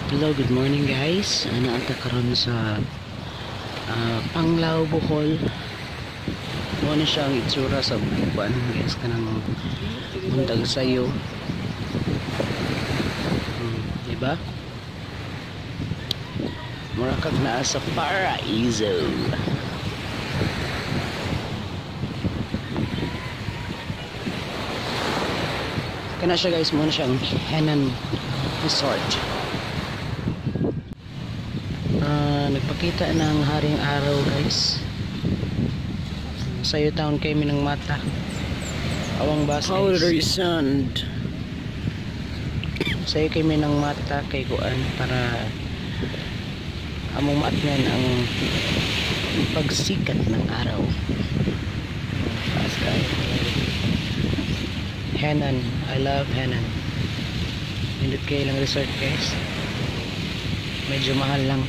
Hello, good morning guys. Naanta karon sa Panglao, Bohol. Mo na siya ang itsura sa buwan guys, kanang muntag sayo. Diba? Mura kag naa sa Paraiso. Kana siya guys, mo na siya ang Henan Resort. Nagpakita ng haring araw guys. Sayo town kay minang mata. Awang bas guys. Powdery sand. Sayo kay minang mata kay kuan para among maatnan ang pagsikat ng araw. Henan, I love Henan. Nindot kayo lang resort guys. Medyo mahal lang,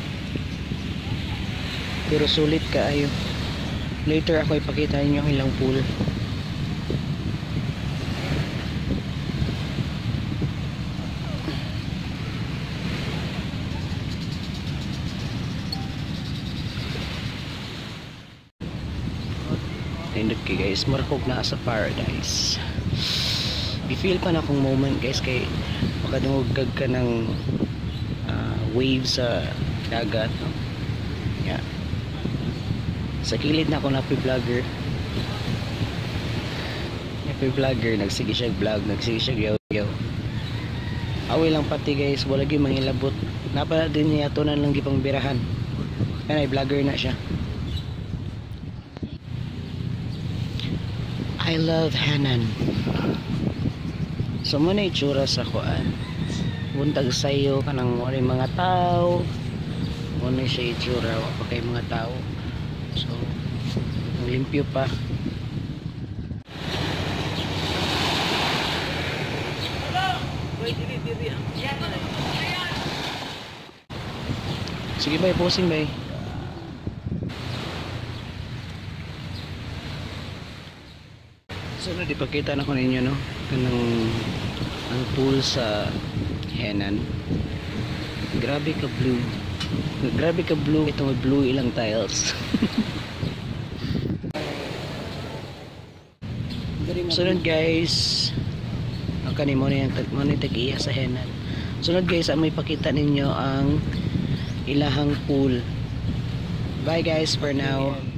pero sulit kaayo. Later ako ipakita inyo ang ilang pool. Nindot kayo guys, marakog na sa paradise. I-feel pa na akong moment guys, kay makadungog ka ng waves sa dagat. Yeah. Sa kilid na ako napi-vlogger. Nagsige siya vlog, nagsige siya yaw. Away lang pati guys, wala gyud mangilabot. Napala din niya tunan lang gipang birahan. Kaya vlogger na siya. I love Henan. So mo na itsura sa kuan. Buntag sayo kanang wala mga tao. Mo na siya itsura, wa pa kay mga tao. So limpyo pa. Sige bay, posing bay. So nadipakita na ko ninyo no, kanang ang pool sa Henan. Grabe ka blue. Grabe ka blue. Ito may blue ilang tiles. Sunod guys, ang kanimo na yung tag-iya sa Henan. Sunod guys, may pakita ninyo ang ilahang pool. Bye guys for now.